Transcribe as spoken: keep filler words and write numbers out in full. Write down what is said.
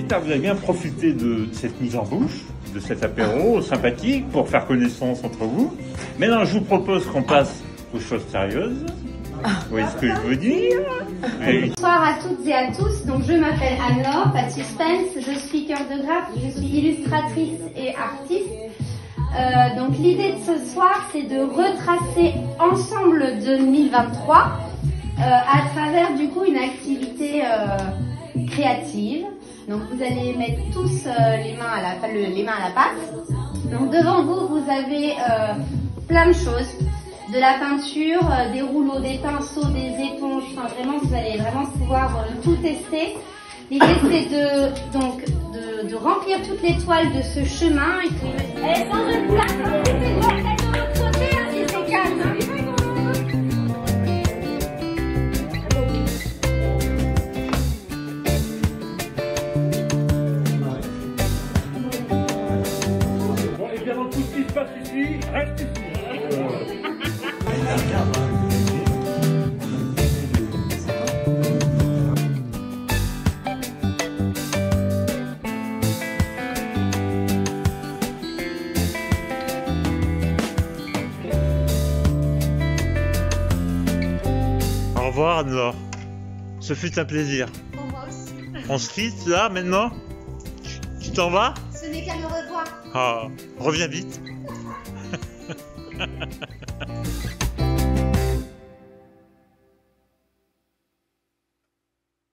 J'espère que vous avez bien profité de cette mise en bouche, de cet apéro sympathique pour faire connaissance entre vous. Maintenant, je vous propose qu'on passe aux choses sérieuses. Vous voyez ce que je veux dire? Bonsoir à toutes et à tous. Donc, je m'appelle Anne-Laure, pas de suspense. Je suis cœur de graphe, je suis illustratrice et artiste. Euh, donc, l'idée de ce soir, c'est de retracer ensemble deux mille vingt-trois euh, à travers du coup une activité euh, créative. Donc, vous allez mettre tous euh, les mains à la, le, les mains à la pâte. Donc, devant vous, vous avez euh, plein de choses. De la peinture, euh, des rouleaux, des pinceaux, des éponges, enfin vraiment vous allez vraiment pouvoir euh, tout tester. L'idée c'est de donc de, de remplir toutes les toiles de ce chemin. Et puis, elles sont de place, c'est bon, elles sont de l'autre côté, hein, si c'est calme. Hein. Bon, et bien dans tout ce qui se passe ici, reste ici. Au revoir Anne-Laure, ce fut un plaisir. Pour moi aussi. On se quitte là maintenant? Tu t'en vas? Ce n'est qu'à me revoir. Ah, reviens vite.